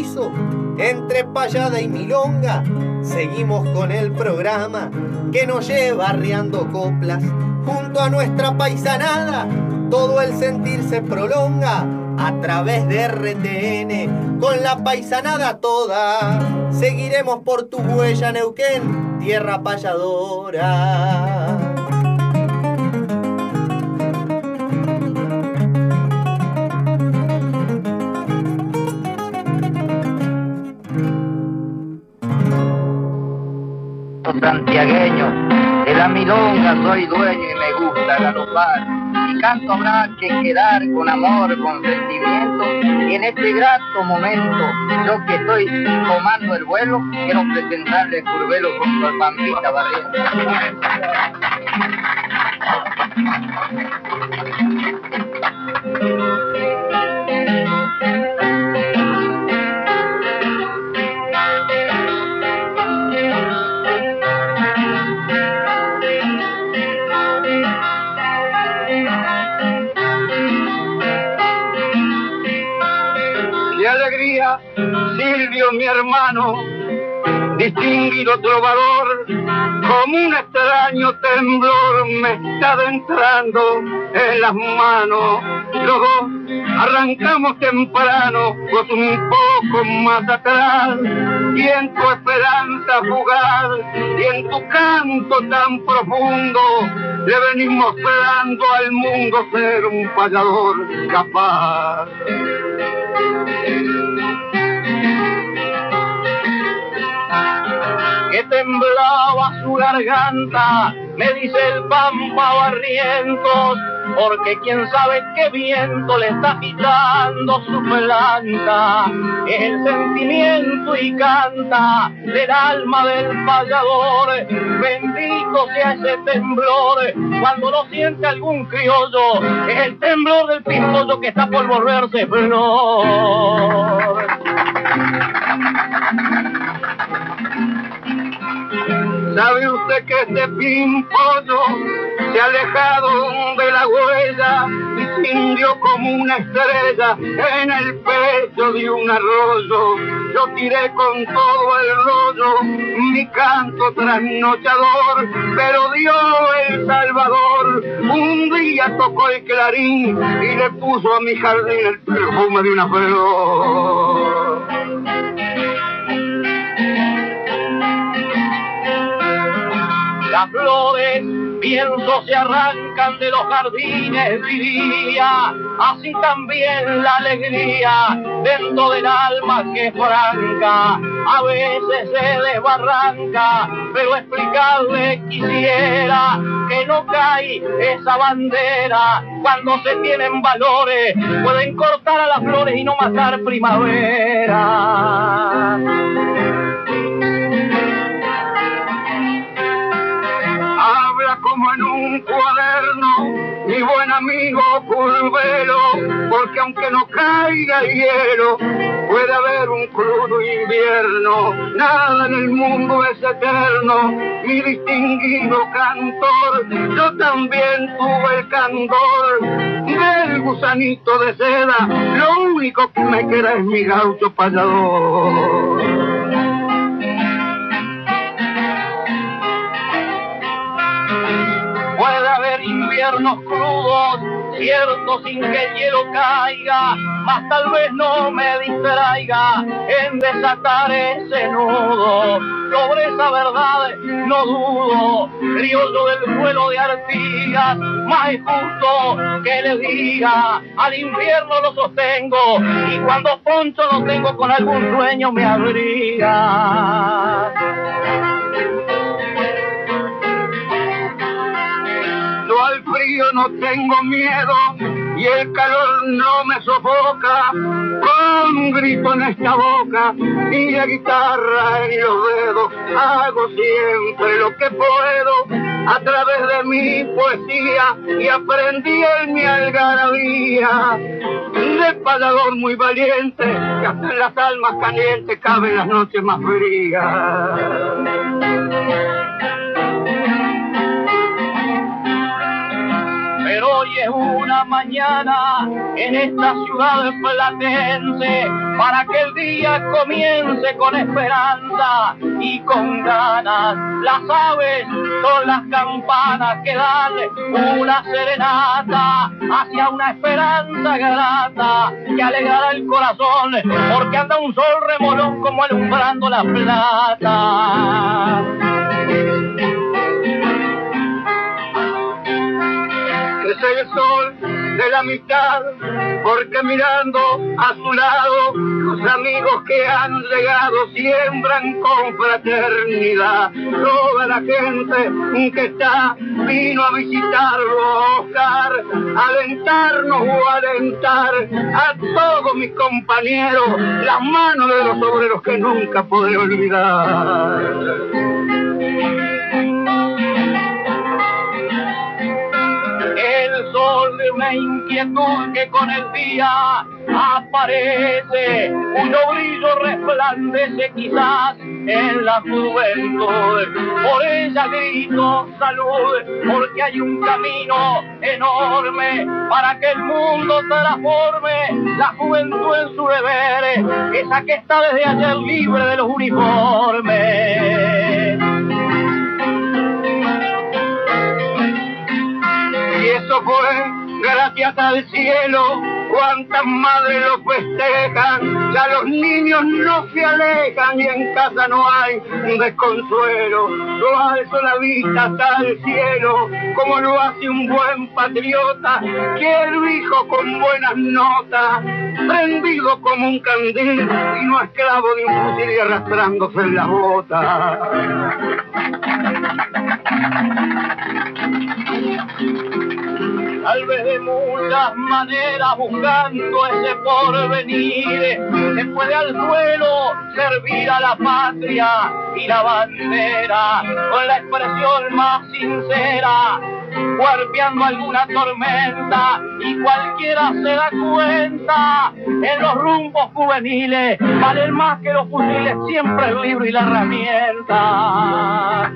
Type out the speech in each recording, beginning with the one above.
piso, entre payada y milonga, seguimos con el programa que nos lleva arriando coplas. Junto a nuestra paisanada, todo el sentir se prolonga a través de RTN, con la paisanada toda. Seguiremos por tu huella, Neuquén, tierra payadora. Santiagueño, de la milonga soy dueño y me gusta galopar. Mi canto habrá que quedar con amor, con sentimiento. Y en este grato momento, yo que estoy tomando el vuelo, quiero presentarle el curvelo junto al Pampita Barrientos. Silvio, mi hermano, distinguido trovador, como un extraño temblor me está adentrando en las manos. Los dos arrancamos temprano, pues un poco más atrás, y en tu esperanza fugaz, y en tu canto tan profundo, le venimos mostrando al mundo ser un payador capaz. Que temblaba su garganta, me dice el Pampa Barrientos, porque quién sabe qué viento le está agitando su planta. Es el sentimiento y canta del alma del payador. Bendito sea ese temblor cuando lo siente algún criollo. Es el temblor del pimpollo que está por volverse flor. ¿Sabe usted que este pimpollo se ha alejado de la huella y se hundió como una estrella en el pecho de un arroyo? Yo tiré con todo el rollo mi canto trasnochador, pero dio el Salvador. Un día tocó el clarín y le puso a mi jardín el perfume de una flor. Las flores, pienso, se arrancan de los jardines, diría, así también la alegría dentro del alma que es franca, a veces se desbarranca, pero explicarle quisiera que no cae esa bandera. Cuando se tienen valores, pueden cortar a las flores y no matar primavera. Habla como en un cuaderno mi buen amigo Curvelo, porque aunque no caiga hielo, puede haber un crudo invierno. Nada en el mundo es eterno, mi distinguido cantor. Yo también tuve el candor del gusanito de seda, lo único que me queda es mi gaucho payador. Puede haber inviernos crudos, cierto, sin que el hielo caiga, mas tal vez no me distraiga en desatar ese nudo. Sobre esa verdad no dudo, criollo del vuelo de Artigas, más es justo que le diga, al infierno lo sostengo, y cuando poncho lo tengo con algún sueño me abriga. Al frío no tengo miedo y el calor no me sofoca, con un grito en esta boca y la guitarra en los dedos, hago siempre lo que puedo a través de mi poesía y aprendí en mi algarabía de payador muy valiente, que hasta en las almas calientes caben las noches más frías. Pero hoy es una mañana en esta ciudad platense para que el día comience con esperanza y con ganas. Las aves son las campanas que dan una serenata hacia una esperanza grata que alegrará el corazón, porque anda un sol remolón como alumbrando la plata. Es el sol de la mitad, porque mirando a su lado los amigos que han llegado siembran con fraternidad. Toda la gente que está vino a visitarlo, a buscar, alentarnos o alentar a todos mis compañeros, las manos de los obreros que nunca podré olvidar. El sol de una inquietud que con el día aparece, cuyo brillo resplandece quizás en la juventud. Por ella grito salud, porque hay un camino enorme para que el mundo transforme la juventud en su deber, esa que está desde ayer libre de los uniformes. Y eso fue gracias al cielo, cuántas madres lo festejan, ya los niños no se alejan y en casa no hay desconsuelo. Yo alzo la vista hasta el cielo, como lo hace un buen patriota, quiero hijo con buenas notas, prendido como un candil y no esclavo de un fusil y arrastrándose en las botas. Tal vez de muchas maneras buscando ese porvenir, se puede al suelo servir a la patria y la bandera con la expresión más sincera, guardiando alguna tormenta, y cualquiera se da cuenta, en los rumbos juveniles valen más que los fusiles, siempre el libro y la herramienta.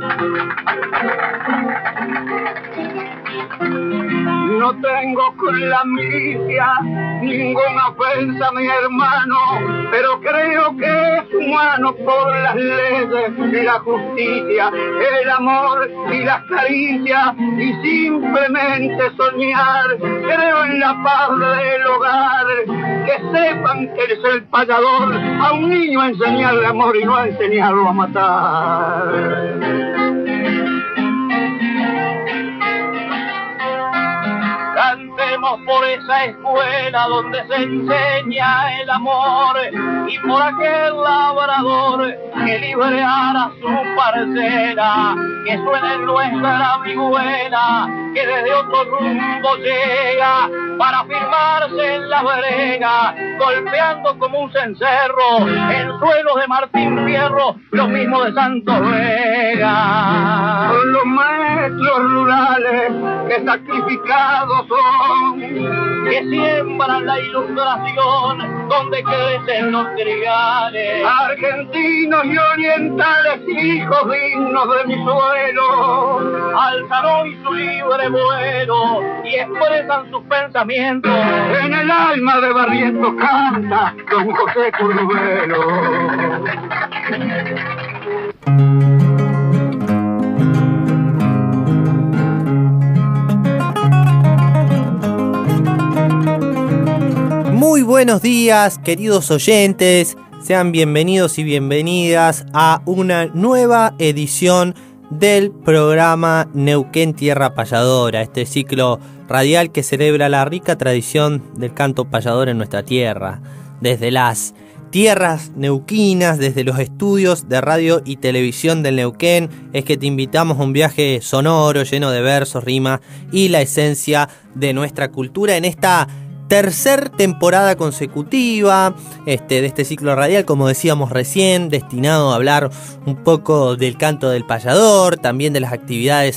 No tengo con la milicia ninguna ofensa, mi hermano, pero creo que es humano por las leyes y la justicia, el amor y las caricias y simplemente soñar. Creo en la paz del hogar, que sepan que eres el payador, a un niño a enseñarle amor y no a enseñarlo a matar. Cantemos por esa escuela donde se enseña el amor y por aquel labrador que libreara su parcela, que suene nuestra vihuela, que desde otro rumbo llega para firmarse en la brega, golpeando como un cencerro en suelos de Martín Fierro, lo mismo de Santos Vega. Son los maestros rurales que sacrificados son, que siembran la ilustración donde crecen los trigales. Argentinos y orientales, hijos dignos de mi suelo, alzan hoy su libre vuelo y expresan sus pensamientos. En el alma de Barrientos canta don José Curvelo. Muy buenos días, queridos oyentes. Sean bienvenidos y bienvenidas a una nueva edición del programa Neuquén Tierra Payadora, este ciclo radial que celebra la rica tradición del canto payador en nuestra tierra. Desde las tierras neuquinas, desde los estudios de radio y televisión del Neuquén, es que te invitamos a un viaje sonoro lleno de versos, rimas y la esencia de nuestra cultura en esta tercer temporada consecutiva de este ciclo radial, como decíamos recién, destinado a hablar un poco del canto del payador, también de las actividades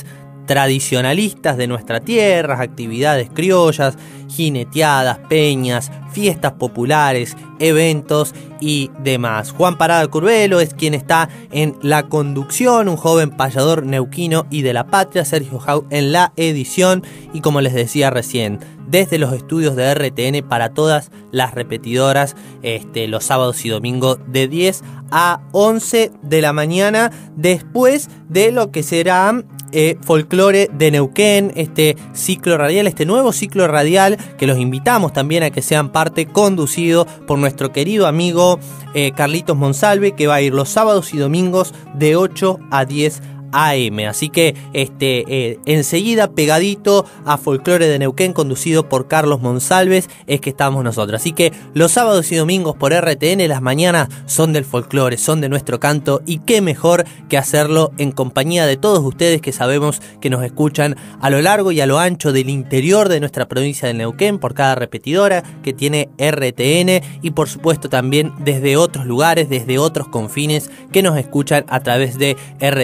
tradicionalistas de nuestra tierra, actividades criollas, jineteadas, peñas, fiestas populares, eventos y demás. Juan Parada Curvelo es quien está en la conducción, un joven payador neuquino y de la patria, Sergio Jau en la edición y como les decía recién, desde los estudios de RTN para todas las repetidoras los sábados y domingos de 10 a 11 de la mañana, después de lo que será Folclore de Neuquén, este ciclo radial, este nuevo ciclo radial que los invitamos también a que sean parte, conducido por nuestro querido amigo Carlitos Monsalve, que va a ir los sábados y domingos de 8 a 10 AM. Así que enseguida pegadito a Folclore de Neuquén, conducido por Carlos Monsalves, es que estamos nosotros. Así que los sábados y domingos por RTN, las mañanas son del folclore, son de nuestro canto, y qué mejor que hacerlo en compañía de todos ustedes que sabemos que nos escuchan a lo largo y a lo ancho del interior de nuestra provincia de Neuquén, por cada repetidora que tiene RTN, y por supuesto también desde otros lugares, desde otros confines que nos escuchan a través de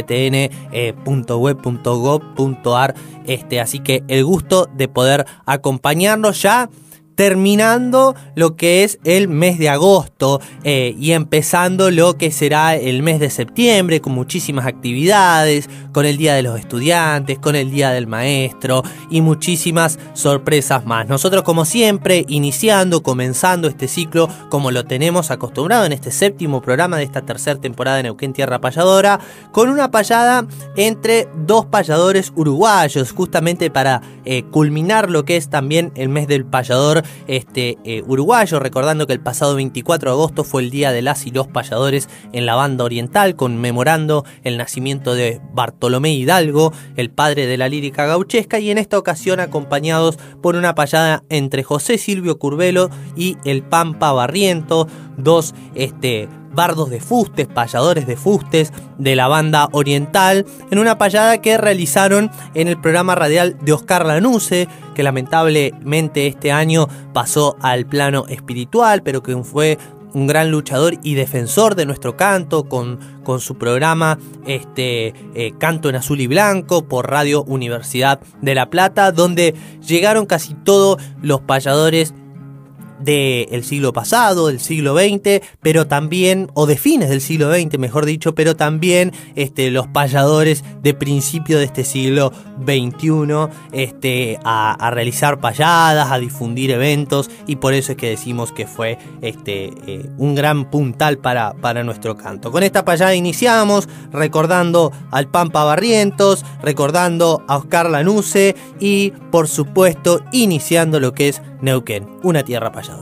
rtn.web.gov.ar. Así que el gusto de poder acompañarnos ya terminando lo que es el mes de agosto y empezando lo que será el mes de septiembre, con muchísimas actividades, con el Día de los Estudiantes, con el Día del Maestro y muchísimas sorpresas más. Nosotros, como siempre, comenzando este ciclo como lo tenemos acostumbrado en este séptimo programa de esta tercera temporada de Neuquén Tierra Payadora, con una payada entre dos payadores uruguayos, justamente para culminar lo que es también el mes del payador uruguayo, recordando que el pasado 24 de agosto fue el día de las y los payadores en la banda oriental, conmemorando el nacimiento de Bartolomé Hidalgo, el padre de la lírica gauchesca, y en esta ocasión acompañados por una payada entre José Silvio Curvelo y el Pampa Barriento, dos bardos de fustes, payadores de fustes de la banda oriental, en una payada que realizaron en el programa radial de Oscar Lanusse, que lamentablemente este año pasó al plano espiritual, pero que fue un gran luchador y defensor de nuestro canto con su programa Canto en Azul y Blanco por Radio Universidad de La Plata, donde llegaron casi todos los payadores del siglo pasado, del siglo XX, pero también, o de fines del siglo XX, mejor dicho, pero también los payadores de principio de este siglo XXI, a realizar payadas, a difundir eventos, y por eso es que decimos que fue un gran puntal para nuestro canto. Con esta payada iniciamos recordando al Pampa Barrientos, recordando a Oscar Lanusse y, por supuesto, iniciando lo que es Neuquén, una tierra payadora.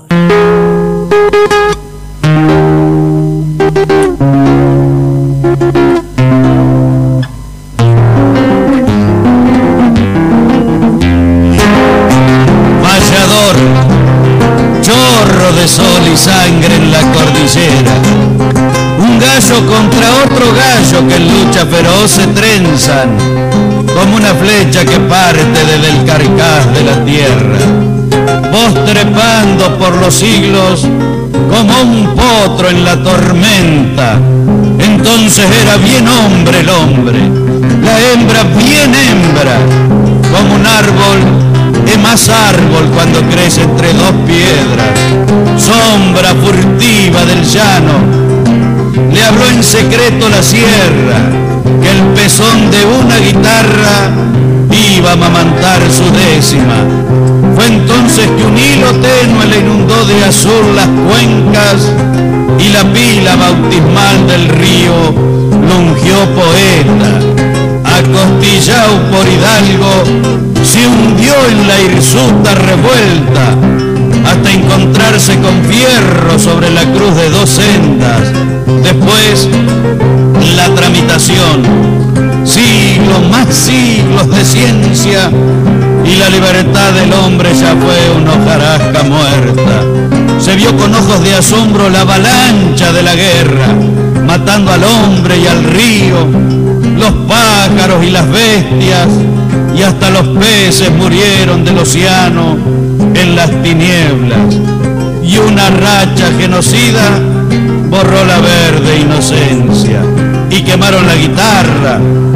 Payador, chorro de sol y sangre en la cordillera, un gallo contra otro gallo que en lucha feroz se trenzan, como una flecha que parte desde el carcaj de la tierra. Vos trepando por los siglos como un potro en la tormenta, entonces era bien hombre el hombre, la hembra bien hembra, como un árbol es más árbol cuando crece entre dos piedras, sombra furtiva del llano, le habló en secreto la sierra, que el pezón de una guitarra iba a amamantar su décima. Fue entonces que un hilo tenue le inundó de azul las cuencas y la pila bautismal del río lo ungió poeta. Acostillao por Hidalgo se hundió en la hirsuta revuelta hasta encontrarse con fierro sobre la cruz de dos sendas. Después la tramitación, siglos más siglos de ciencia, y la libertad del hombre ya fue una hojarasca muerta. Se vio con ojos de asombro la avalancha de la guerra, matando al hombre y al río, los pájaros y las bestias, y hasta los peces murieron del océano en las tinieblas. Y una racha genocida borró la verde inocencia, y quemaron la guitarra,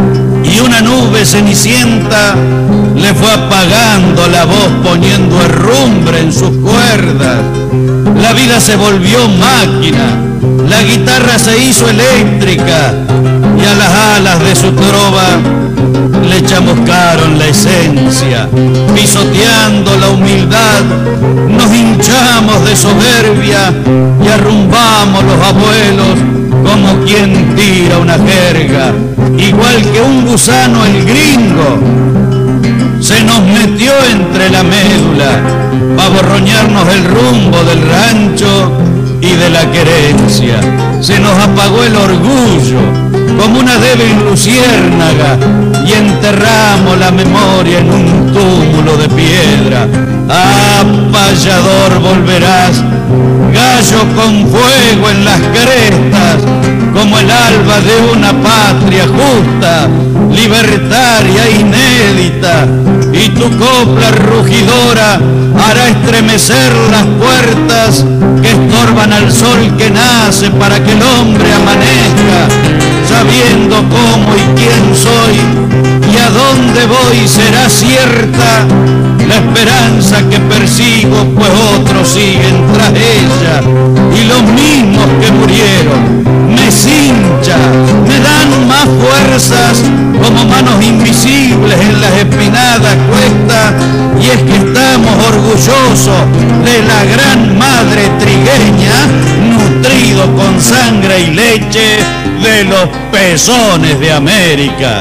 y una nube cenicienta le fue apagando la voz, poniendo herrumbre en sus cuerdas. La vida se volvió máquina, la guitarra se hizo eléctrica y a las alas de su trova le chamuscaron la esencia. Pisoteando la humildad nos hinchamos de soberbia y arrumbamos los abuelos como quien tira una jerga. Igual que un gusano el gringo se nos metió entre la médula para borroñarnos el rumbo del rancho y de la querencia. Se nos apagó el orgullo como una débil luciérnaga y enterramos la memoria en un túmulo de piedra. Ah, payador, volverás, gallo con fuego en las crestas, como el alba de una patria justa, libertaria, inédita, y tu copla rugidora hará estremecer las puertas que estorban al sol que nace para que el hombre amanezca, sabiendo cómo y quién soy y a dónde voy. Será cierta la esperanza que persigo, pues otros siguen tras ella, y los mismos que murieron me cinchan, me dan más fuerzas como manos invisibles en las empinadas cuestas. Y es que estamos orgullosos de la gran madre trigueña, nutrido con sangre y leche de los pezones de América.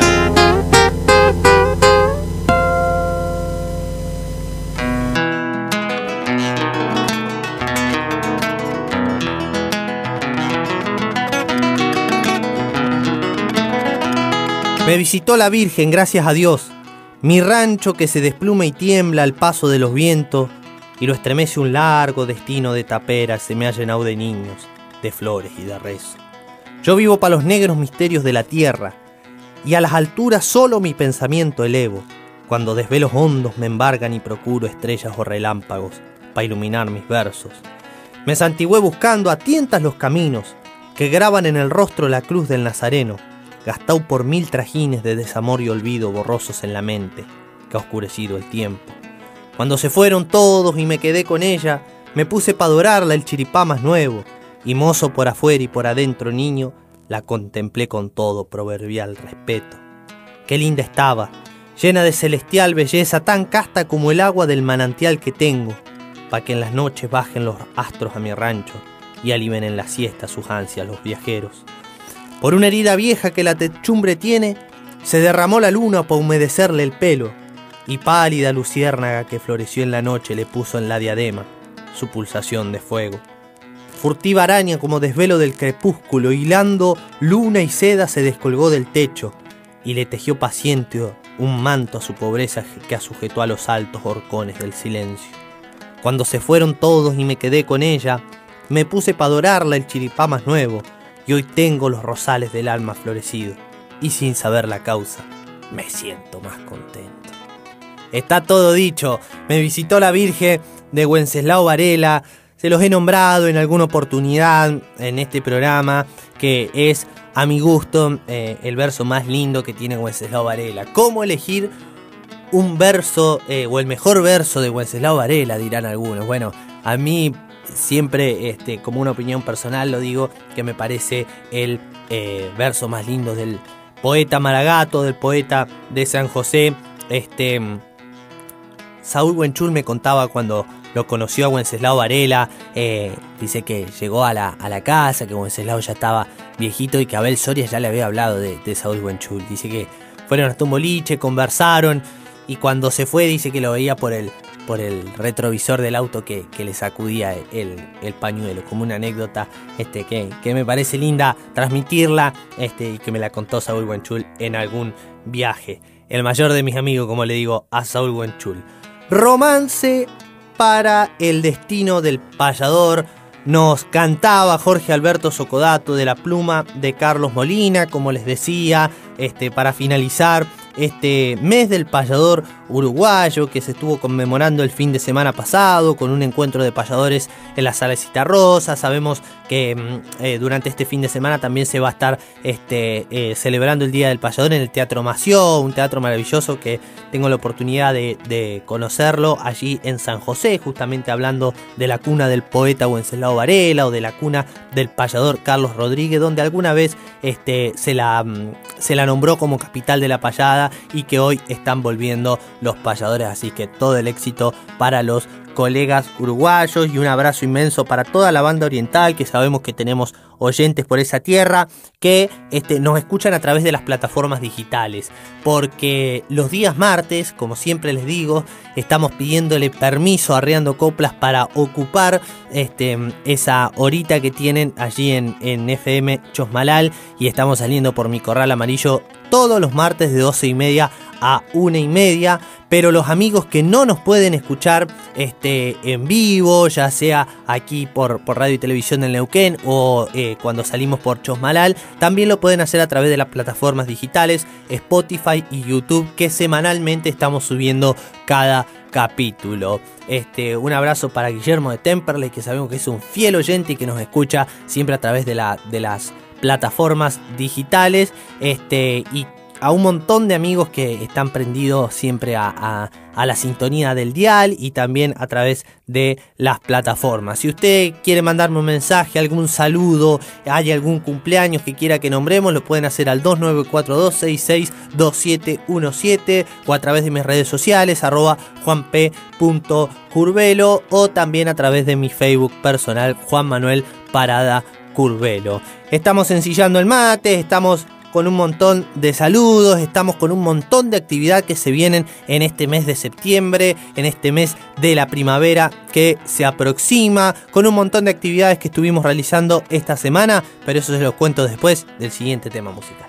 Me visitó la Virgen, gracias a Dios, mi rancho que se despluma y tiembla al paso de los vientos, y lo estremece un largo destino de taperas, se me ha llenado de niños, de flores y de rezo. Yo vivo para los negros misterios de la tierra, y a las alturas solo mi pensamiento elevo, cuando desvelos hondos me embargan y procuro estrellas o relámpagos para iluminar mis versos. Me santigüé buscando a tientas los caminos que graban en el rostro la cruz del Nazareno, gastado por 1000 trajines de desamor y olvido borrosos en la mente, que ha oscurecido el tiempo. Cuando se fueron todos y me quedé con ella, me puse pa' adorarla el chiripá más nuevo, y mozo por afuera y por adentro niño, la contemplé con todo proverbial respeto. Qué linda estaba, llena de celestial belleza, tan casta como el agua del manantial que tengo, pa' que en las noches bajen los astros a mi rancho y aliven en la siesta sus ansias los viajeros. Por una herida vieja que la techumbre tiene, se derramó la luna para humedecerle el pelo, y pálida luciérnaga que floreció en la noche le puso en la diadema su pulsación de fuego. Furtiva araña como desvelo del crepúsculo, hilando luna y seda se descolgó del techo, y le tejió paciente un manto a su pobreza que sujetó a los altos horcones del silencio. Cuando se fueron todos y me quedé con ella, me puse para adorarla el chiripá más nuevo, y hoy tengo los rosales del alma florecidos, y sin saber la causa, me siento más contento. Está todo dicho, me visitó la Virgen de Wenceslao Varela, se los he nombrado en alguna oportunidad en este programa, que es, a mi gusto, el verso más lindo que tiene Wenceslao Varela. ¿Cómo elegir un verso, o el mejor verso de Wenceslao Varela, dirán algunos? Bueno, a mí siempre, como una opinión personal, lo digo, que me parece el verso más lindo del poeta Maragato, del poeta de San José. Saúl Buenchul me contaba cuando lo conoció a Wenceslao Varela, dice que llegó a la casa, que Wenceslao ya estaba viejito y que Abel Soria ya le había hablado de Saúl Buenchul. Dice que fueron hasta un boliche, conversaron, y cuando se fue dice que lo veía por el retrovisor del auto que le sacudía el pañuelo, como una anécdota que me parece linda transmitirla, y que me la contó Saúl Buenchul en algún viaje. El mayor de mis amigos, como le digo a Saúl Buenchul. Romance para el destino del payador, nos cantaba Jorge Alberto Socodato de la pluma de Carlos Molina, como les decía, para finalizar este mes del payador uruguayo que se estuvo conmemorando el fin de semana pasado con un encuentro de payadores en la Sala Citarrosa. Sabemos que durante este fin de semana también se va a estar celebrando el Día del Payador en el Teatro Mació, un teatro maravilloso que tengo la oportunidad de conocerlo allí en San José, justamente hablando de la cuna del poeta Wenceslao Varela o de la cuna del payador Carlos Rodríguez, donde alguna vez se la nombró como capital de la payada y que hoy están volviendo los payadores, así que todo el éxito para los colegas uruguayos y un abrazo inmenso para toda la banda oriental, que sabemos que tenemos oyentes por esa tierra que nos escuchan a través de las plataformas digitales, porque los días martes, como siempre les digo, estamos pidiéndole permiso a Arriando Coplas para ocupar esa horita que tienen allí en FM Chosmalal, y estamos saliendo por Mi Corral Amarillo todos los martes de 12:30 a 1:30, pero los amigos que no nos pueden escuchar en vivo, ya sea aquí por Radio y Televisión del Neuquén o cuando salimos por Chosmalal, también lo pueden hacer a través de las plataformas digitales Spotify y YouTube, que semanalmente estamos subiendo cada capítulo. Un abrazo para Guillermo de Temperley, que sabemos que es un fiel oyente y que nos escucha siempre a través de las plataformas digitales, y a un montón de amigos que están prendidos siempre a la sintonía del dial y también a través de las plataformas. Si usted quiere mandarme un mensaje, algún saludo, hay algún cumpleaños que quiera que nombremos, lo pueden hacer al 2942662717 o a través de mis redes sociales @juanp.curvelo o también a través de mi Facebook personal Juan Manuel Parada Curvelo. Estamos ensillando el mate, estamos con un montón de saludos, estamos con un montón de actividad que se vienen en este mes de septiembre, en este mes de la primavera que se aproxima, con un montón de actividades que estuvimos realizando esta semana, pero eso se lo cuento después del siguiente tema musical.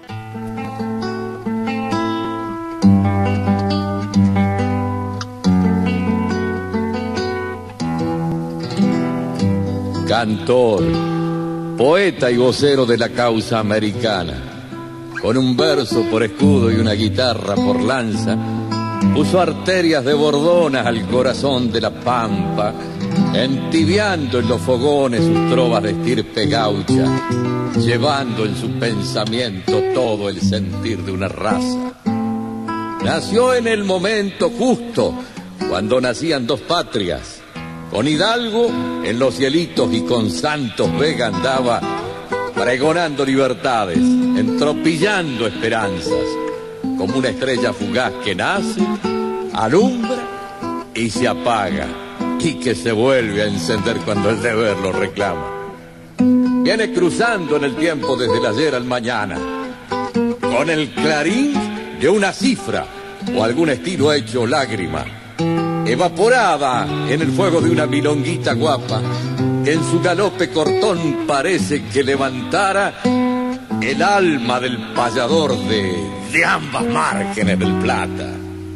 Cantor, poeta y vocero de la causa americana, con un verso por escudo y una guitarra por lanza, puso arterias de bordonas al corazón de la pampa, entibiando en los fogones sus trovas de estirpe gaucha, llevando en su pensamiento todo el sentir de una raza. Nació en el momento justo, cuando nacían dos patrias. Con Hidalgo en los cielitos y con Santos Vega andaba pregonando libertades, entropillando esperanzas, como una estrella fugaz que nace, alumbra y se apaga, y que se vuelve a encender cuando el deber lo reclama. Viene cruzando en el tiempo desde el ayer al mañana, con el clarín de una cifra o algún estilo hecho lágrima, evaporada en el fuego de una milonguita guapa, que en su galope cortón parece que levantara el alma del payador de ambas márgenes del Plata.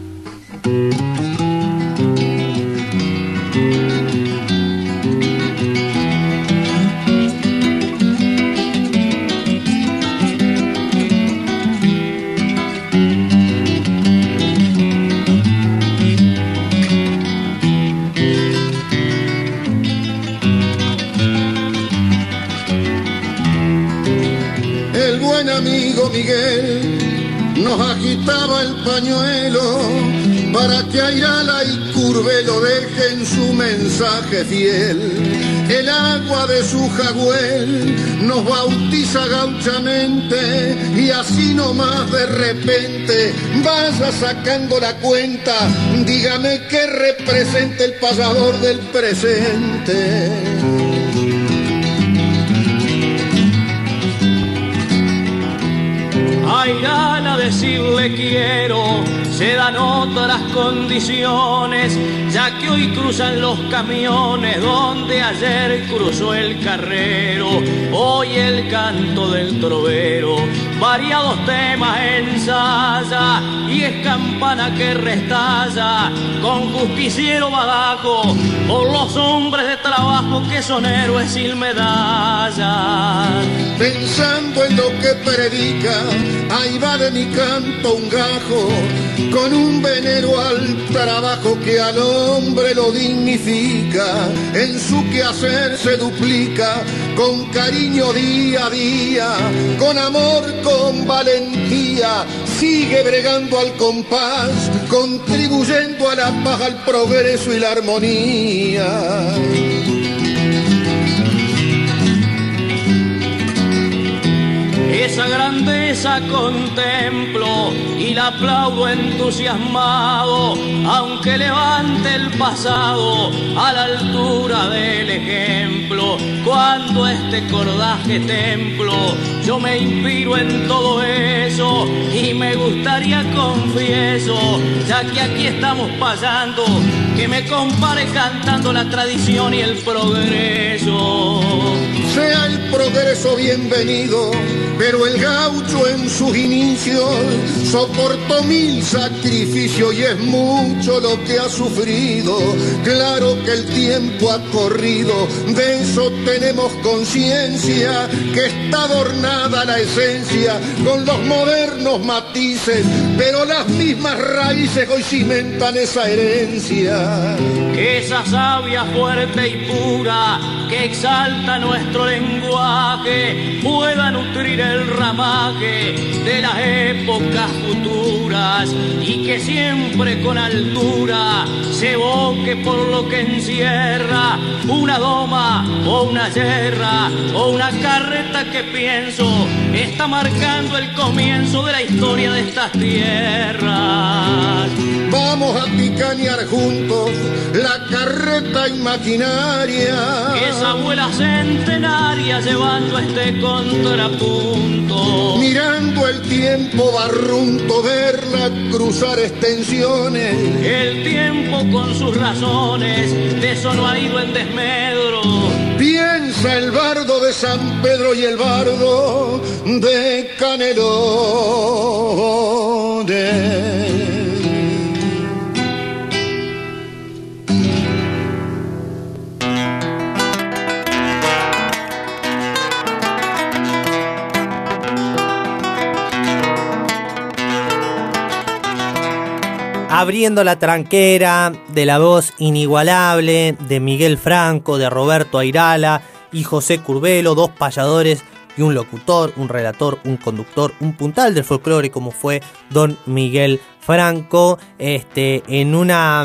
Amigo Miguel nos agitaba el pañuelo para que Airala y Curvelo dejen su mensaje fiel. El agua de su jagüel nos bautiza gauchamente y así nomás de repente vaya sacando la cuenta, dígame qué representa el payador del presente. A Airala decirle quiero, se dan otras condiciones, ya que hoy cruzan los camiones donde ayer cruzó el carrero. Hoy el canto del trovero variados temas ensaya y es campana que restalla con justiciero badajo por los hombres de trabajo que son héroes sin medalla. Pensando en lo que predica, ahí va de mi canto un gajo, con un venero al trabajo que al hombre lo dignifica, en su quehacer se duplica, con cariño día a día, con amor, con valentía, sigue bregando al compás, contribuyendo a la paz, al progreso y la armonía. Esa grandeza contemplo y la aplaudo entusiasmado, aunque levante el pasado a la altura del ejemplo. Cuando este cordaje templo, yo me inspiro en todo eso y me gustaría, confieso, ya que aquí estamos pasando, que me compare cantando la tradición y el progreso. Sea el progreso bienvenido, pero el gaucho en sus inicios soportó 1000 sacrificios y es mucho lo que ha sufrido. Claro que el tiempo ha corrido, de eso tenemos conciencia, que está adornada la esencia con los modernos matices, pero las mismas raíces hoy cimentan esa herencia. Esa savia fuerte y pura que exalta nuestro lenguaje pueda nutrir el ramaje de las épocas futuras y que siempre con altura se evoque por lo que encierra una doma o una yerra o una carreta que pienso está marcando el comienzo de la historia de estas tierras. Vamos a picanear juntos la carreta imaginaria, esa abuela centenaria llevando este contrapunto, mirando el tiempo barrunto, verla cruzar extensiones. El tiempo con sus razones, de eso no ha ido en desmedro. Piensa el bardo de San Pedro y el bardo de Canelones. Abriendo la tranquera, de la voz inigualable de Miguel Franco, de Roberto Airala y José Curbelo, dos payadores y un locutor, un relator, un conductor, un puntal del folclore como fue don Miguel Franco, en una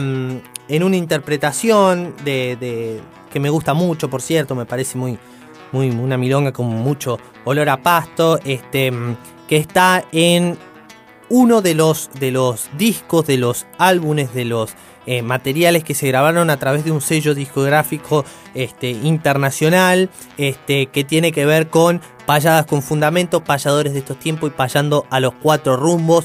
interpretación de que me gusta mucho, por cierto, me parece muy una milonga con mucho olor a pasto, que está en uno de los discos, de los álbumes, de los materiales que se grabaron a través de un sello discográfico internacional, que tiene que ver con payadas con fundamento, payadores de estos tiempos y payando a los 4 rumbos,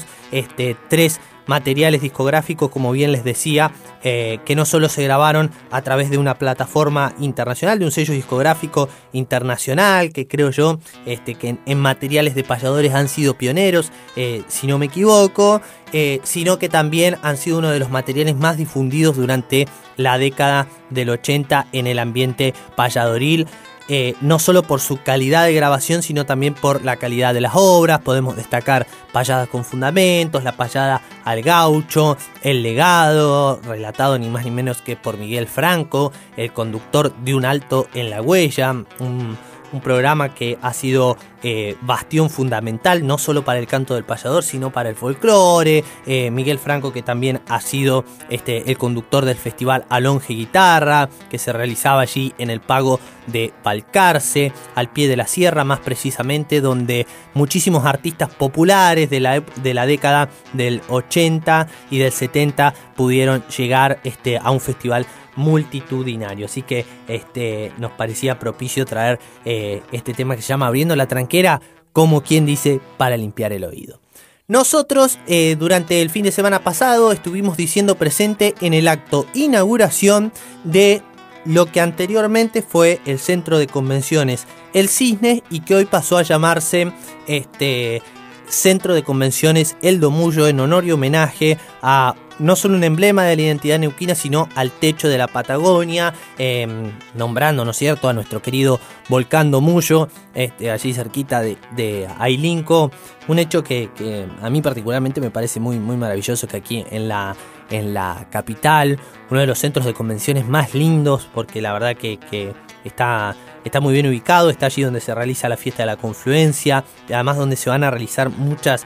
3 materiales discográficos, como bien les decía, que no solo se grabaron a través de una plataforma internacional, de un sello discográfico internacional, que creo yo que en materiales de payadores han sido pioneros, si no me equivoco, sino que también han sido uno de los materiales más difundidos durante la década del 80 en el ambiente payadoril. No solo por su calidad de grabación, sino también por la calidad de las obras. Podemos destacar Payadas con Fundamentos, La Payada al Gaucho, El Legado, relatado ni más ni menos que por Miguel Franco, el conductor de Un Alto en la Huella, un programa que ha sido bastión fundamental no solo para el canto del payador, sino para el folclore. Miguel Franco, que también ha sido el conductor del festival Alonge Guitarra, que se realizaba allí en el Pago de Balcarce, al pie de la sierra más precisamente, donde muchísimos artistas populares de la década del 80 y del 70 pudieron llegar a un festival multitudinario. Así que nos parecía propicio traer este tema que se llama Abriendo la Tranquera, como quien dice, para limpiar el oído. Nosotros durante el fin de semana pasado estuvimos diciendo presente en el acto inauguración de lo que anteriormente fue el Centro de Convenciones El Cisne y que hoy pasó a llamarse Centro de Convenciones El Domullo, en honor y homenaje a no solo un emblema de la identidad neuquina, sino al techo de la Patagonia, nombrando, ¿no es cierto?, a nuestro querido volcán Domullo, allí cerquita de Ailinco. Un hecho que a mí particularmente me parece muy, muy maravilloso, que aquí en la capital, uno de los centros de convenciones más lindos, porque la verdad que está muy bien ubicado, está allí donde se realiza la fiesta de la confluencia, además donde se van a realizar muchas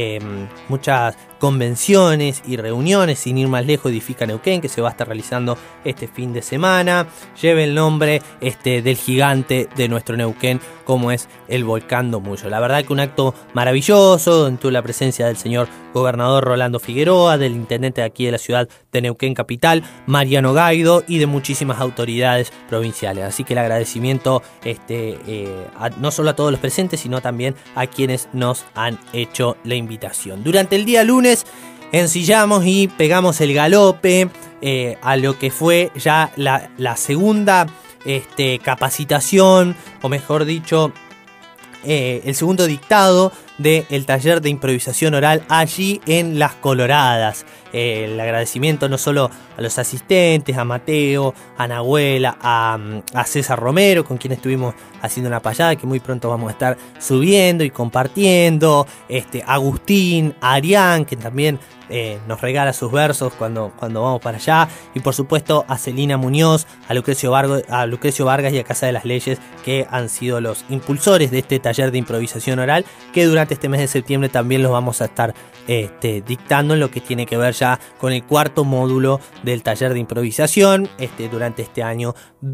convenciones y reuniones. Sin ir más lejos, Edifica Neuquén, que se va a estar realizando este fin de semana, lleva el nombre del gigante de nuestro Neuquén, como es el volcán Domullo. La verdad que un acto maravilloso, donde tuvo la presencia del señor gobernador Rolando Figueroa, del intendente de aquí de la ciudad de Neuquén capital, Mariano Gaido, y de muchísimas autoridades provinciales. Así que el agradecimiento no solo a todos los presentes, sino también a quienes nos han hecho la invitación. Durante el día lunes ensillamos y pegamos el galope a lo que fue ya la segunda capacitación, o mejor dicho, el segundo dictado del taller de improvisación oral allí en Las Coloradas. El agradecimiento no solo a los asistentes, a Mateo, a Nahuela, a César Romero, con quien estuvimos haciendo una payada que muy pronto vamos a estar subiendo y compartiendo, a Agustín, a Arián, que también nos regala sus versos cuando vamos para allá, y por supuesto a Celina Muñoz, a Lucrecio Vargas y a Casa de las Leyes, que han sido los impulsores de este taller de improvisación oral, que durante este mes de septiembre también los vamos a estar dictando en lo que tiene que ver ya con el cuarto módulo del taller de improvisación durante este año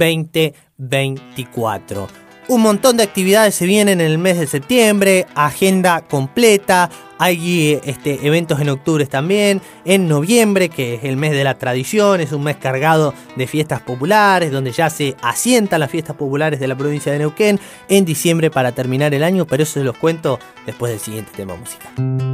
2024. Un montón de actividades se vienen en el mes de septiembre, agenda completa, hay eventos en octubre también, en noviembre, que es el mes de la tradición, es un mes cargado de fiestas populares, donde ya se asientan las fiestas populares de la provincia de Neuquén, en diciembre para terminar el año, pero eso se los cuento después del siguiente tema musical.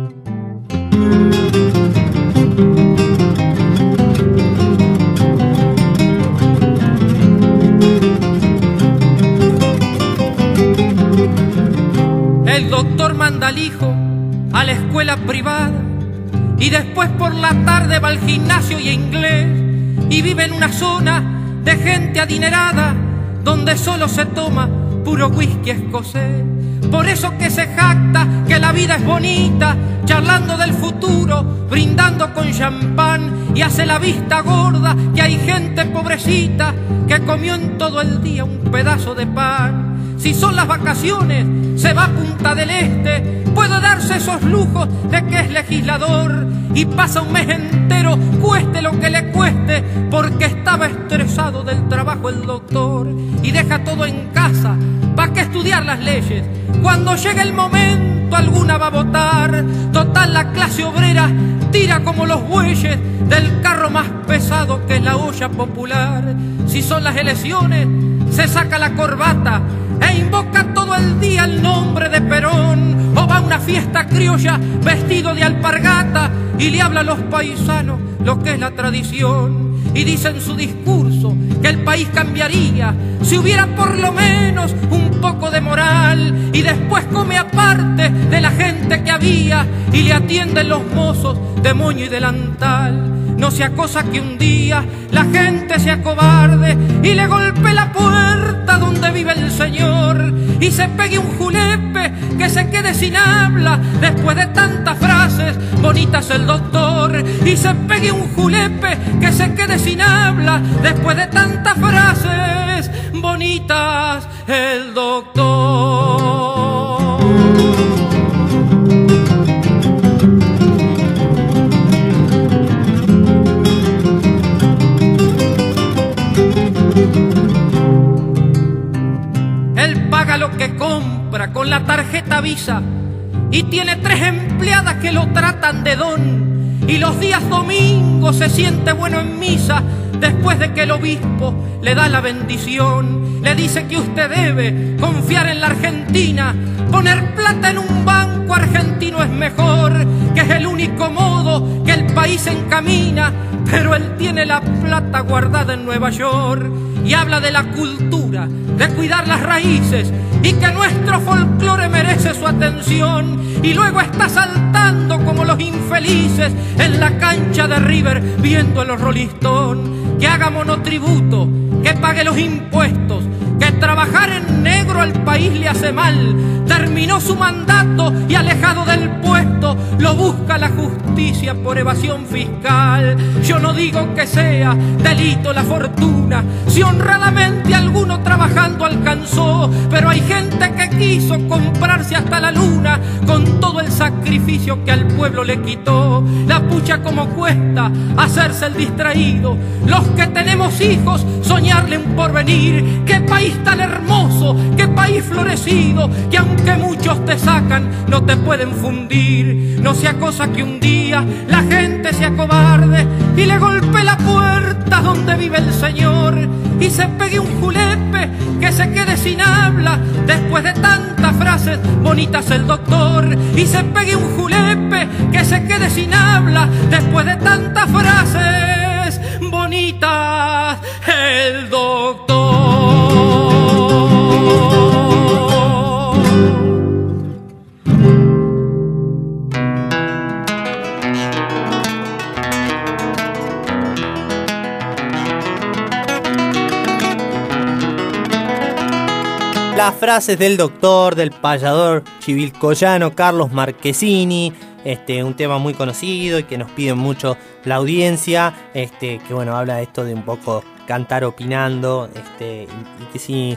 El doctor manda al hijo a la escuela privada y después por la tarde va al gimnasio y a inglés, y vive en una zona de gente adinerada donde solo se toma puro whisky escocés. Por eso que se jacta que la vida es bonita, charlando del futuro, brindando con champán, y hace la vista gorda que hay gente pobrecita que comió en todo el día un pedazo de pan. Si son las vacaciones, se va a Punta del Este, puede darse esos lujos de que es legislador, y pasa un mes entero, cueste lo que le cueste, porque estaba estresado del trabajo el doctor, y deja todo en casa, ¿pa' qué estudiar las leyes? Cuando llegue el momento alguna va a votar, total la clase obrera tira como los bueyes del carro más pesado que es la olla popular. Si son las elecciones, se saca la corbata e invoca todo el día el nombre de Perón, o va a una fiesta criolla vestido de alpargata y le habla a los paisanos lo que es la tradición, y dice en su discurso que el país cambiaría si hubiera por lo menos un poco de moral, y después come aparte de la gente que había y le atienden los mozos de moño y delantal. No sea cosa que un día la gente se acobarde y le golpee la puerta donde vive el señor, y se pegue un julepe que se quede sin habla después de tantas frases bonitas el doctor, y se pegue un julepe que se quede sin habla después de tantas frases bonitas el doctor. Él paga lo que compra con la tarjeta Visa y tiene 3 empleadas que lo tratan de don, y los días domingos se siente bueno en misa después de que el obispo le da la bendición. Le dice que usted debe confiar en la Argentina, poner plata en un banco argentino es mejor, que es el único modo que el país encamina, pero él tiene la plata guardada en Nueva York y habla de la cultura, de cuidar las raíces y que nuestro folclore merece su atención, y luego está saltando como los infelices en la cancha de River viendo a los Rolling Stones. Que haga monotributo, que pague los impuestos, que trabajar en negro al país le hace mal. Terminó su mandato y alejado del puesto lo busca la justicia por evasión fiscal. Yo no digo que sea delito la fortuna, si honradamente alguno trabajando alcanzó, pero hay gente que quiso comprarse hasta la luna con todo el sacrificio que al pueblo le quitó. La pucha como cuesta hacerse el distraído, los que tenemos hijos soñarle un porvenir. Qué país tan hermoso, qué país florecido, que aunque muchos te sacan no te pueden fundir. No sea cosa que un día la gente se acobarde y le golpee la puerta donde vive el Señor y se pegue un julepe que se quede sin habla después de tantas frases bonitas el doctor, y se pegue un julepe que se quede sin habla después de tantas frases bonitas el doctor. Las frases del doctor, del payador chivilcoyano Carlos Marchesini, un tema muy conocido y que nos piden mucho la audiencia, que bueno, habla de esto de un poco cantar opinando, y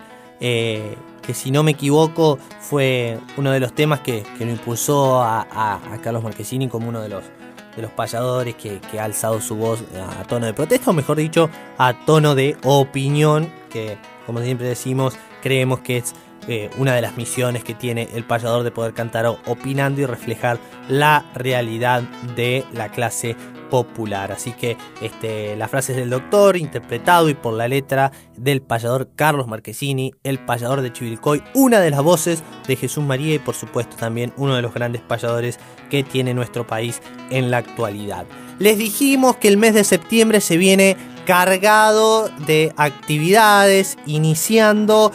que si no me equivoco fue uno de los temas que lo impulsó a Carlos Marchesini como uno de los payadores que ha alzado su voz a tono de protesta, o mejor dicho, a tono de opinión, que como siempre decimos, creemos que es una de las misiones que tiene el payador, de poder cantar opinando y reflejar la realidad de la clase popular. Así que las frases del doctor, interpretado y por la letra del payador Carlos Marchesini, el payador de Chivilcoy, una de las voces de Jesús María y por supuesto también uno de los grandes payadores que tiene nuestro país en la actualidad. Les dijimos que el mes de septiembre se viene cargado de actividades, iniciando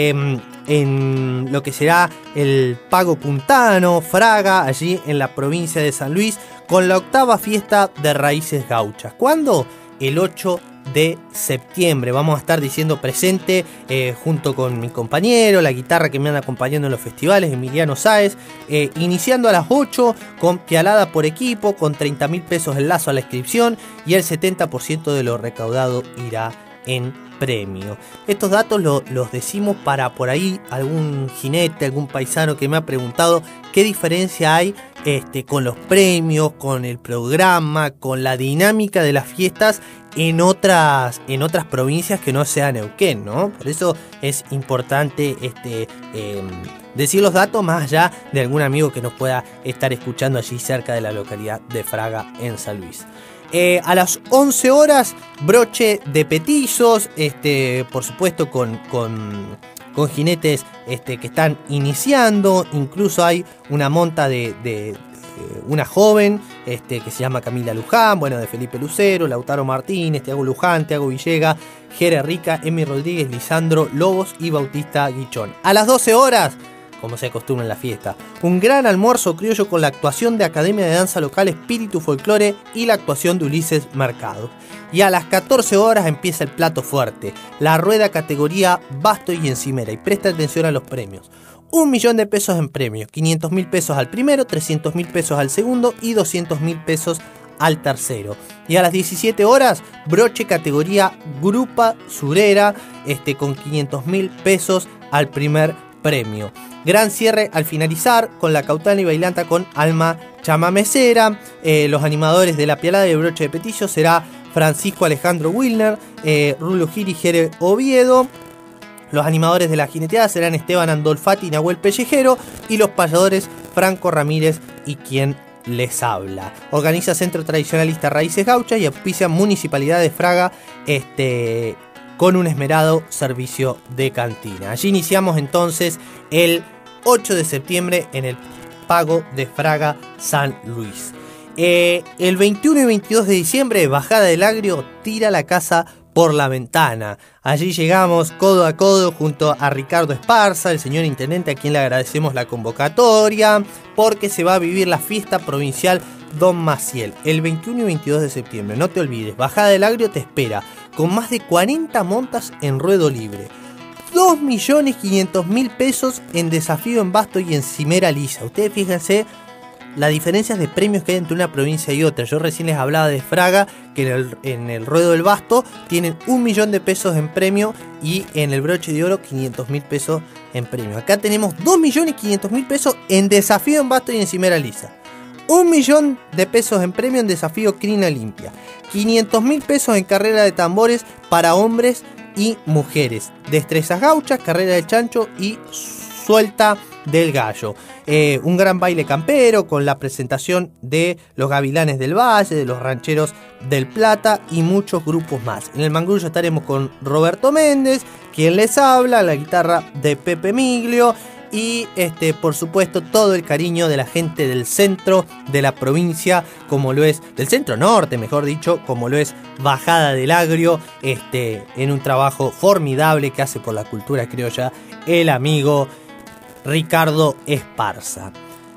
en lo que será el Pago Puntano, Fraga, allí en la provincia de San Luis, con la 8ª fiesta de raíces gauchas. ¿Cuándo? El 8 de septiembre. Vamos a estar diciendo presente junto con mi compañero, la guitarra que me anda acompañando en los festivales, Emiliano Sáez, iniciando a las 8 con pialada por equipo, con 30.000 pesos el lazo a la inscripción y el 70% de lo recaudado irá en premio. Estos datos los decimos para por ahí algún jinete, algún paisano que me ha preguntado qué diferencia hay con los premios, con el programa, con la dinámica de las fiestas en otras provincias que no sea Neuquén, ¿no? Por eso es importante decir los datos, más allá de algún amigo que nos pueda estar escuchando allí cerca de la localidad de Fraga en San Luis. A las 11 horas, broche de petizos, por supuesto con jinetes que están iniciando. Incluso hay una monta de una joven que se llama Camila Luján, bueno, de Felipe Lucero, Lautaro Martínez, Tiago Luján, Tiago Villega, Jere Rica, Emi Rodríguez, Lisandro Lobos y Bautista Guichón. A las 12 horas, como se acostumbra en la fiesta, un gran almuerzo criollo con la actuación de Academia de Danza Local Espíritu Folclore y la actuación de Ulises Mercado. Y a las 14 horas empieza el plato fuerte, la rueda categoría Basto y Encimera, y presta atención a los premios. 1 millón de pesos en premios, 500.000 pesos al primero, 300.000 pesos al segundo y 200.000 pesos al tercero. Y a las 17 horas, broche categoría Grupa Surera, con 500.000 pesos al primer premio. Gran cierre al finalizar con la Cautana y Bailanta con Alma Chamamecera. Los animadores de la pialada y el broche de petillo será Francisco Alejandro Wilner, Rulo Giri y Jere Oviedo. Los animadores de la jineteada serán Esteban Andolfati y Nahuel Pellejero, y los payadores Franco Ramírez y quien les habla. Organiza Centro Tradicionalista Raíces Gauchas y auspicia Municipalidad de Fraga con un esmerado servicio de cantina. Allí iniciamos entonces el 8 de septiembre en el Pago de Fraga San Luis. El 21 y 22 de diciembre, Bajada del Agrio tira la casa por la ventana. Allí llegamos codo a codo junto a Ricardo Esparza, el señor intendente, a quien le agradecemos la convocatoria, porque se va a vivir la fiesta provincial Don Maciel el 21 y 22 de septiembre. No te olvides, Bajada del Agrio te espera con más de 40 montas en ruedo libre, 2.500.000 pesos en desafío en basto y en cimera lisa. Ustedes fíjense las diferencias de premios que hay entre una provincia y otra. Yo recién les hablaba de Fraga, que en el ruedo del basto tienen 1 millón de pesos en premio, y en el broche de oro 500.000 pesos en premio. Acá tenemos 2.500.000 pesos en desafío en basto y en cimera lisa, 1 millón de pesos en premio en desafío crina limpia, 500.000 pesos en carrera de tambores para hombres y mujeres, destrezas gauchas, carrera de chancho y suelta del gallo. Un gran baile campero con la presentación de los Gavilanes del Valle, de los Rancheros del Plata y muchos grupos más. En el Mangrullo estaremos con Roberto Méndez, quien les habla, la guitarra de Pepe Miglio, y por supuesto todo el cariño de la gente del centro de la provincia, como lo es del centro norte, mejor dicho, como lo es Bajada del Agrio, en un trabajo formidable que hace por la cultura criolla el amigo Ricardo Esparza.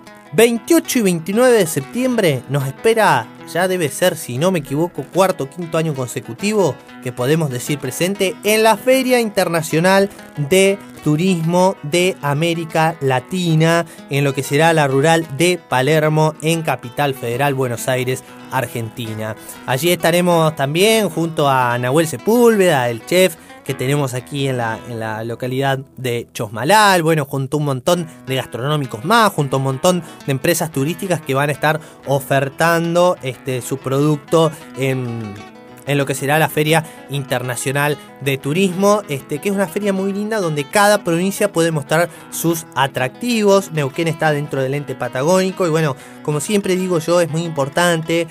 28 y 29 de septiembre nos espera, ya debe ser, si no me equivoco, cuarto o quinto año consecutivo que podemos decir presente en la Feria Internacional de Turismo de América Latina, en lo que será la Rural de Palermo, en Capital Federal, Buenos Aires, Argentina. Allí estaremos también junto a Nahuel Sepúlveda, el chef que tenemos aquí en la localidad de Chosmalal, bueno, junto a un montón de gastronómicos más, junto a un montón de empresas turísticas que van a estar ofertando su producto en lo que será la Feria Internacional de Turismo, que es una feria muy linda donde cada provincia puede mostrar sus atractivos. Neuquén está dentro del ente patagónico y bueno, como siempre digo yo, es muy importante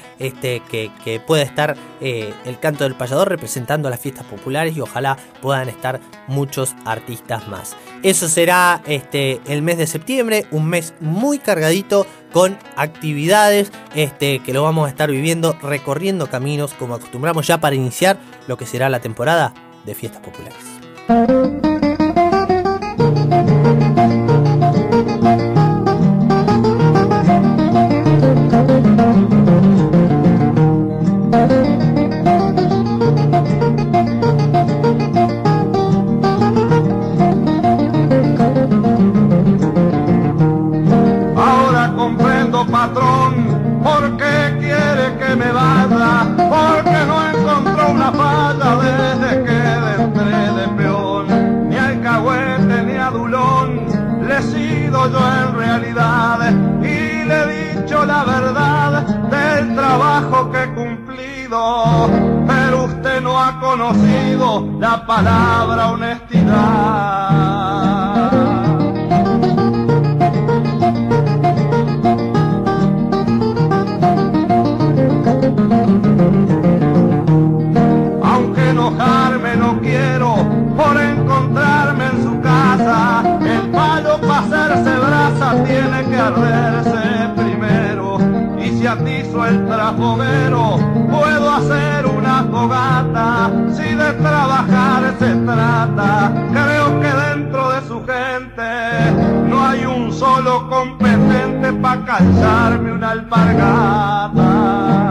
que pueda estar el Canto del Payador representando a las fiestas populares, y ojalá puedan estar muchos artistas más. Eso será el mes de septiembre, un mes muy cargadito con actividades que lo vamos a estar viviendo, recorriendo caminos como acostumbramos ya para iniciar lo que será la temporada de fiestas populares. Patrón, ¿por qué quiere que me vaya? Porque no encontró una falla desde que entré de peón. Ni alcahuete ni adulón le he sido yo en realidad, y le he dicho la verdad del trabajo que he cumplido, pero usted no ha conocido la palabra honestidad. Enojarme no quiero por encontrarme en su casa, el palo para hacerse brasa tiene que arderse primero, y si atizo el trafomero puedo hacer una fogata. Si de trabajar se trata, creo que dentro de su gente no hay un solo competente para callarme una alpargata.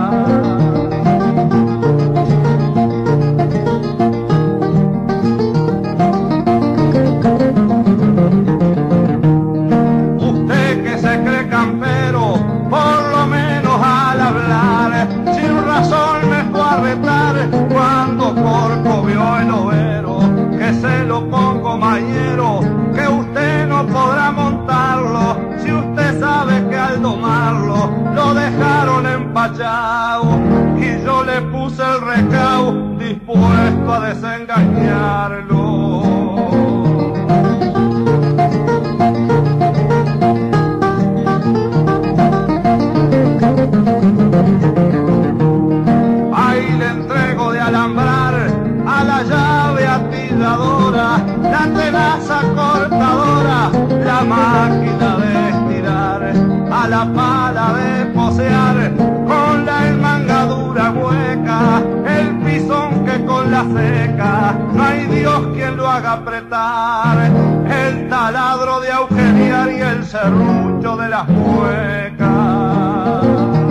Cuando corcovió el overo, que se lo pongo mayero, que usted no podrá montarlo, si usted sabe que al domarlo lo dejaron empachado, y yo le puse el recao dispuesto a desengañarlo. A la llave atilladora, la tenaza cortadora, la máquina de estirar, a la pala de posear, con la enmangadura hueca, el pisón que con la seca, no hay Dios quien lo haga apretar, el taladro de agujerear y el serrucho de las muecas.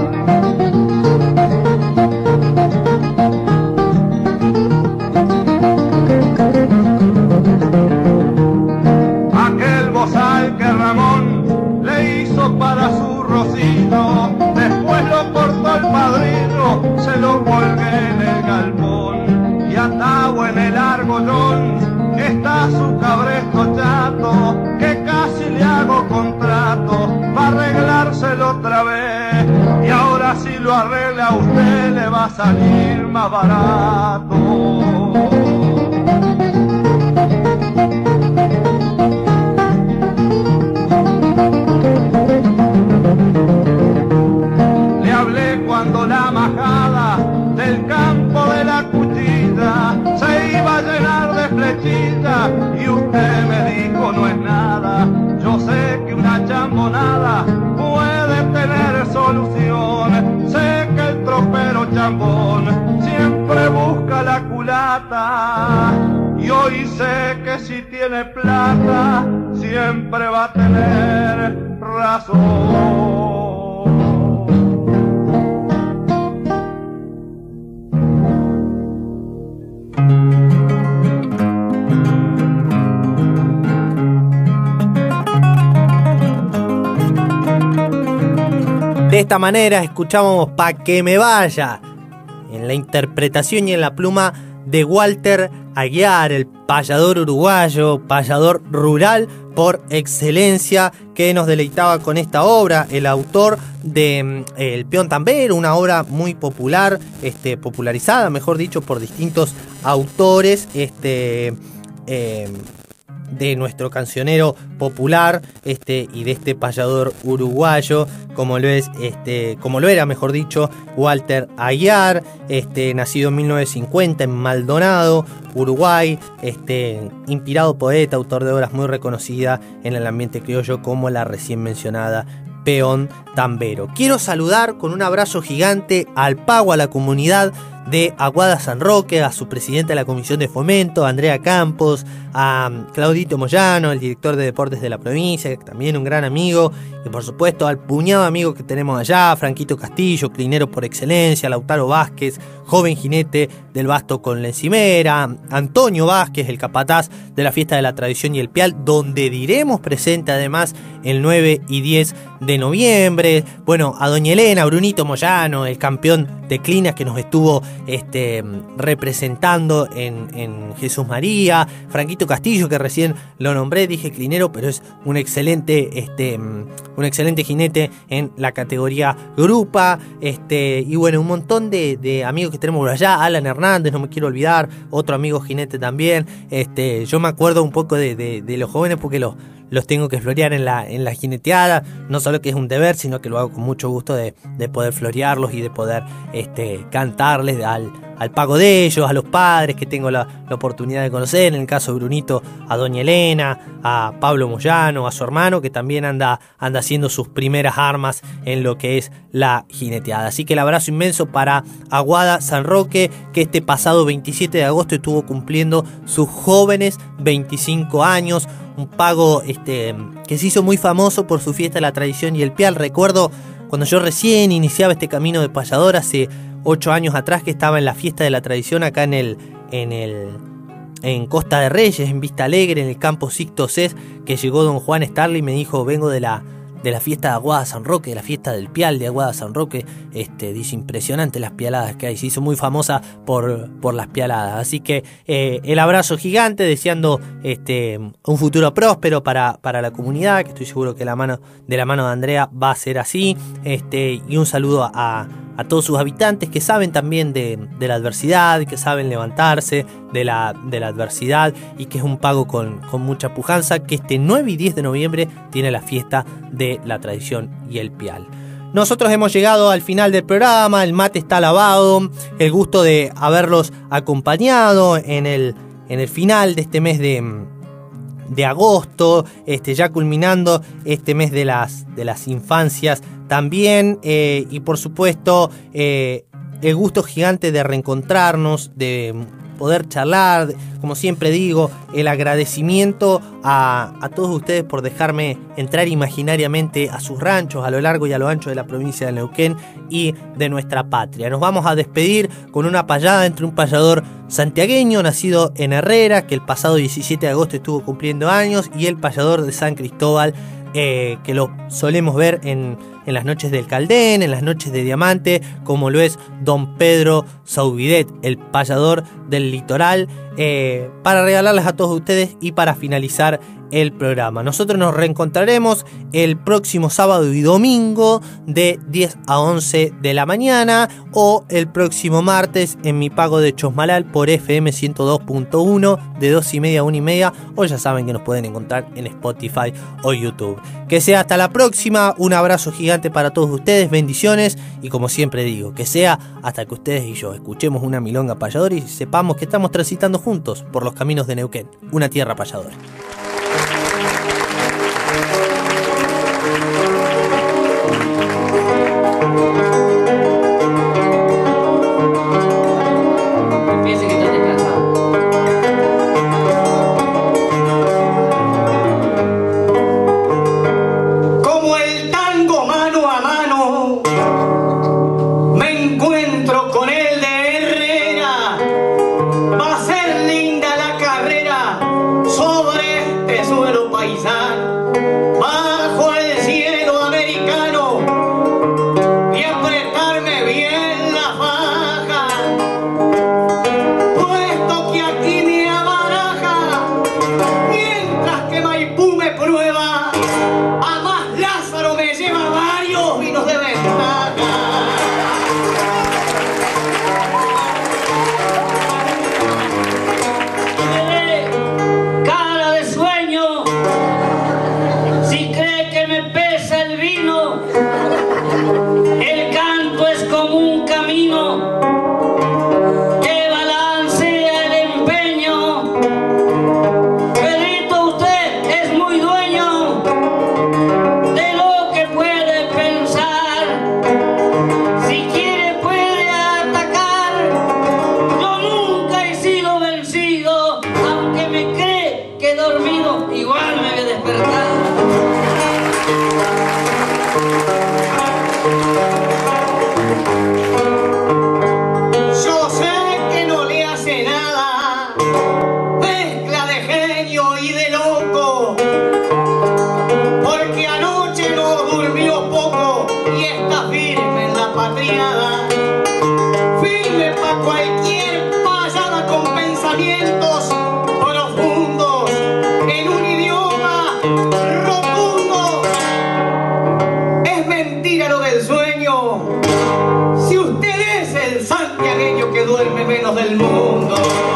Aquel bozal que Ramón le hizo para su rocío, después lo cortó el padrino, se lo colgué en el galpón, y atado en el argollón está su cabresto chato, que casi le hago contrato para arreglárselo otra vez, y ahora si lo arregla a usted le va a salir más barato. Cuando la majada del campo de la cuchilla se iba a llenar de flechitas y usted me dijo no es nada, yo sé que una chambonada puede tener solución, sé que el tropero chambón siempre busca la culata y hoy sé que si tiene plata siempre va a tener razón. De esta manera escuchábamos Pa' que me vaya, en la interpretación y en la pluma de Walter Aguiar, el payador uruguayo, payador rural por excelencia, que nos deleitaba con esta obra, el autor de El Peón Tambero, una obra muy popular, popularizada, mejor dicho, por distintos autores, de nuestro cancionero popular, y de este payador uruguayo, como lo era, mejor dicho, Walter Aguiar, nacido en 1950 en Maldonado, Uruguay, inspirado poeta, autor de obras muy reconocidas en el ambiente criollo, como la recién mencionada Peón Tambero. Quiero saludar con un abrazo gigante al pago, a la comunidad de Aguada San Roque, a su presidente de la Comisión de Fomento, Andrea Campos, a Claudito Moyano, el director de deportes de la provincia, también un gran amigo, y por supuesto al puñado de amigos que tenemos allá, Franquito Castillo, clinero por excelencia, Lautaro Vázquez, joven jinete del basto con la encimera, Antonio Vázquez, el capataz de la Fiesta de la Tradición y el Pial, donde diremos presente además el 9 y 10 de noviembre, bueno, a doña Elena, Brunito Moyano, el campeón de clinas que nos estuvo representando en Jesús María, Franquito Castillo, que recién lo nombré, dije clinero, pero es un excelente jinete en la categoría grupa, y bueno, un montón de amigos que tenemos por allá, Alan Hernández, no me quiero olvidar, otro amigo jinete también, yo me acuerdo un poco de los jóvenes porque los tengo que florear en la jineteada, no solo que es un deber, sino que lo hago con mucho gusto de poder florearlos y de poder cantarles al pago de ellos, a los padres que tengo la oportunidad de conocer, en el caso de Brunito, a doña Elena, a Pablo Moyano, a su hermano, que también anda haciendo sus primeras armas en lo que es la jineteada. Así que el abrazo inmenso para Aguada San Roque, que este pasado 27 de agosto estuvo cumpliendo sus jóvenes 25 años, un pago que se hizo muy famoso por su Fiesta de la Tradición y el Pial. Recuerdo cuando yo recién iniciaba este camino de payador hace 8 años atrás, que estaba en la Fiesta de la Tradición acá en Costa de Reyes, en Vista Alegre, en el campo Sixto Cés, que llegó don Juan Starling y me dijo: vengo de la fiesta de Aguada San Roque, de la fiesta del Pial de Aguada San Roque. Dice, impresionante las pialadas que hay, se hizo muy famosa por las pialadas. Así que el abrazo gigante, deseando un futuro próspero para la comunidad, que estoy seguro que de la mano de Andrea va a ser así, y un saludo a todos sus habitantes que saben también de la adversidad, que saben levantarse de la adversidad, y que es un pago con mucha pujanza, que este 9 y 10 de noviembre tiene la Fiesta de la Tradición y el Pial. Nosotros hemos llegado al final del programa, el mate está lavado, el gusto de haberlos acompañado en el final de este mes de de agosto, ya culminando este mes de las infancias también, y por supuesto el gusto gigante de reencontrarnos, de poder charlar, como siempre digo, el agradecimiento a todos ustedes por dejarme entrar imaginariamente a sus ranchos a lo largo y a lo ancho de la provincia de Neuquén y de nuestra patria. Nos vamos a despedir con una payada entre un payador santiagueño nacido en Herrera, que el pasado 17 de agosto estuvo cumpliendo años, y el payador de San Cristóbal, que lo solemos ver en las noches del Caldén, en las noches de Diamante, como lo es don Pedro Sauvidet, el payador del litoral, para regalarles a todos ustedes y para finalizar el programa. Nosotros nos reencontraremos el próximo sábado y domingo de 10 a 11 de la mañana, o el próximo martes en mi pago de Chosmalal por FM 102.1 de 2:30 a 1:30, o ya saben que nos pueden encontrar en Spotify o YouTube. Que sea hasta la próxima, un abrazo gigante para todos ustedes, bendiciones, y como siempre digo, que sea hasta que ustedes y yo escuchemos una milonga payadora y sepamos que estamos transitando juntos por los caminos de Neuquén, una tierra payadora. Menos del mundo.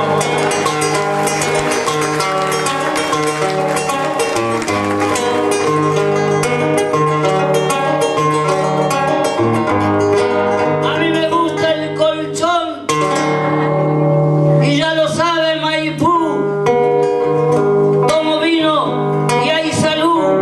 A mí me gusta el colchón y ya lo sabe Maipú. Tomo vino y hay salud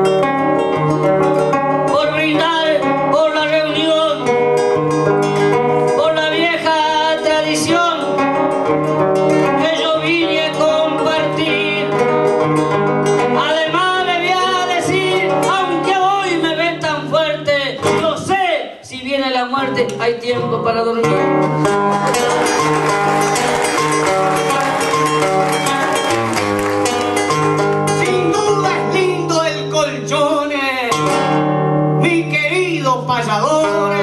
por brindar por la reunión, por la vieja tradición que yo vine a compartir. Además le voy a decir, aunque hoy me ven tan fuerte, yo sé, si viene la muerte hay tiempo para dormir. Sin duda es lindo el colchón, mi querido payador.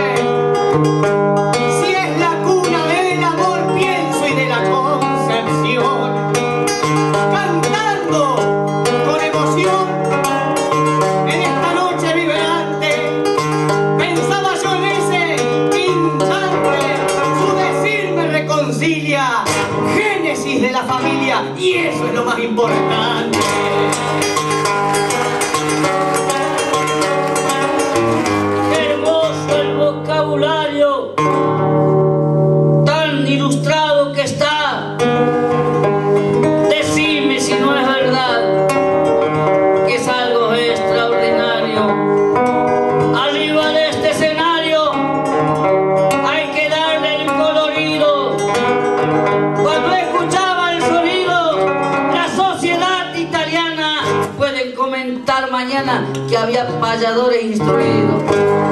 Si es la cuna del amor, pienso, y de la concepción, cantando con emoción en esta noche vibrante. Pensaba yo en ese instante, su decir me reconcilia, génesis de la familia, y eso es lo más importante. Qué hermoso el vocabulario, tan ilustrado que está. Decime si no es verdad. moreno. Arriba de este escenario hay que darle el colorido. Cuando escuchaba el sonido, la sociedad italiana pueden comentar mañana que había payadores instruidos.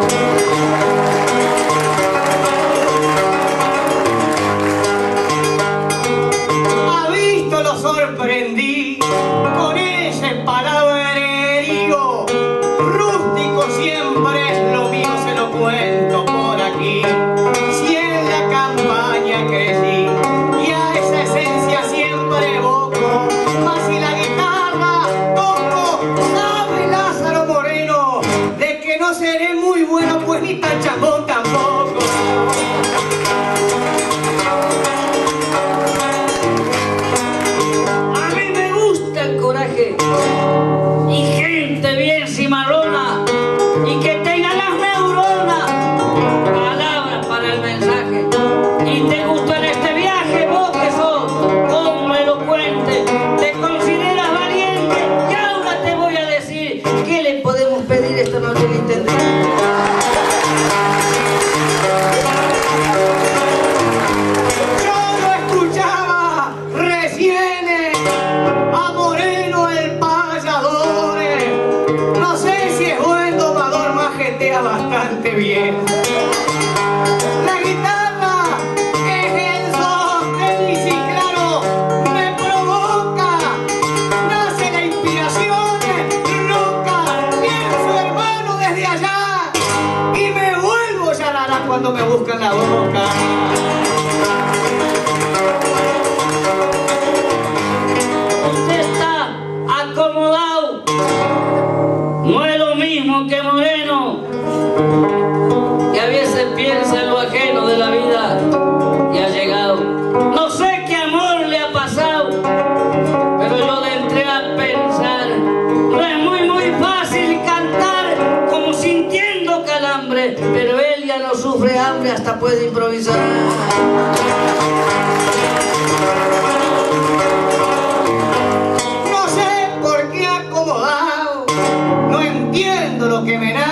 ¿Ha visto? Lo sorprendí con ese palabrerío rústico, siempre es lo mío, se lo cuento por aquí. Si en la campaña crecí y a esa esencia siempre evoco, más si la guitarra toco, sabe Lázaro Moreno de que no seré muy bueno, pues ni tan chambón tampoco. A mí me gusta el coraje y gente bien cimarrona y que tenga las neuronas, palabras para el mensaje. Y te gusta en este viaje, vos que sos hombre elocuente, te consideras valiente, y ahora te voy a decir qué le podemos pedir esta noche al intendente. Yo lo escuchaba recién a Moreno el payador. No sé si es buen domador, majetea bastante bien. La guitarra es el sostén y si claro me provoca, nace la inspiración loca, pienso hermano desde allá y me vuelvo yarara cuando me buscan la boca. Usted está acomodado, no es lo mismo que Moreno, que a veces piensa en lo ajeno de la vida y ha llegado. No sé qué amor le ha pasado, pero yo le entré a pensar, no es muy fácil cantar como sintiendo calambre, pero él ya no sufre hambre, hasta puede improvisar. No sé por qué acomodado, no entiendo lo que me nace.